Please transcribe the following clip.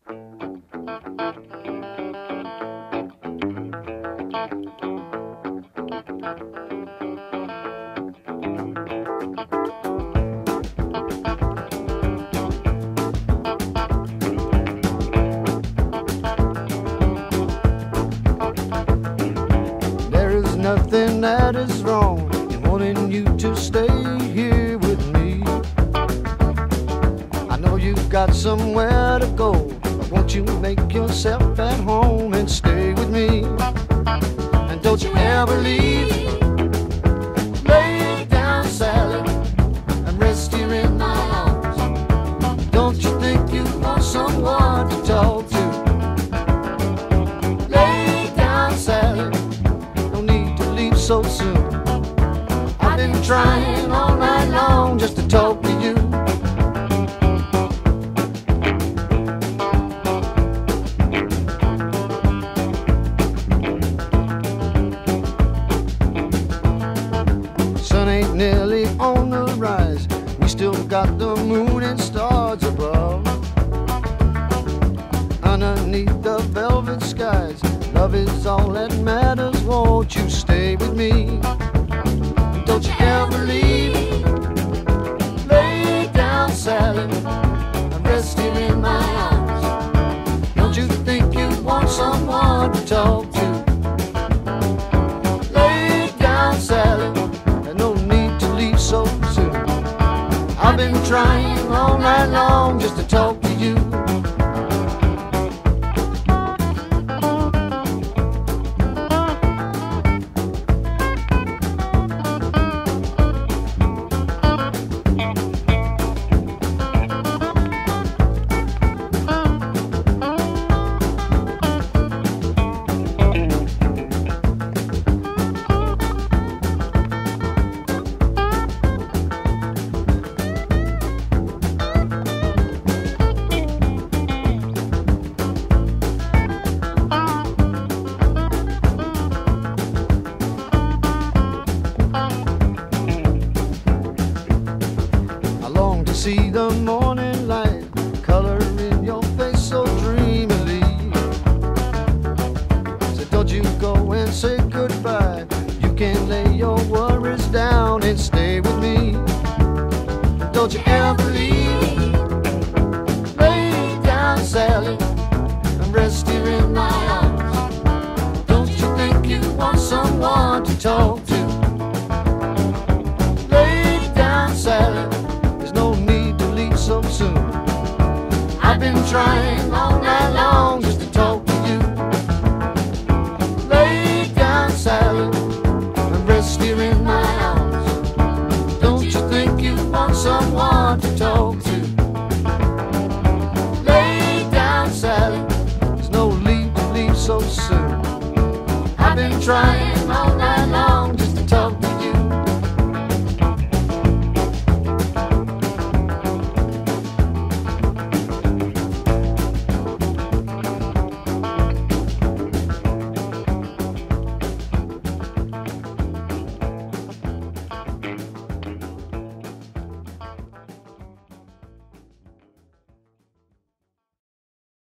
There is nothing that is wrong in wanting you to stay here with me. I know you've got somewhere to go, but won't you make yourself at home and stay with me? And don't you ever leave. Lay down, Sally, and rest here in my arms. Don't you think you want someone to talk to? Lay down, Sally, no need to leave so soon. I've been trying all night long just to talk to you. Sun ain't nearly on the rise, we still got the moon and stars above. Underneath the velvet skies, love is all that matters. Won't you stay with me? Don't you ever leave. Lay down, Sally, and rest here in my arms. Don't you think you want someone to talk to? Lay down, Sally, and no need to leave so soon. I've been trying all night long just to talk to you. See the morning light, color in your face so dreamily. So don't you go and say goodbye. You can lay your worries down and stay with me. Don't you ever leave. Lay down, Sally, and rest here in my arms. Don't you think you want someone to talk to? Lay down, Sally, so soon. I've been trying all night long just to talk to you. Lay down, Sally, and rest here in my arms. Don't you think you want someone to talk to? Lay down, Sally, there's no need to leave so soon. I've been trying all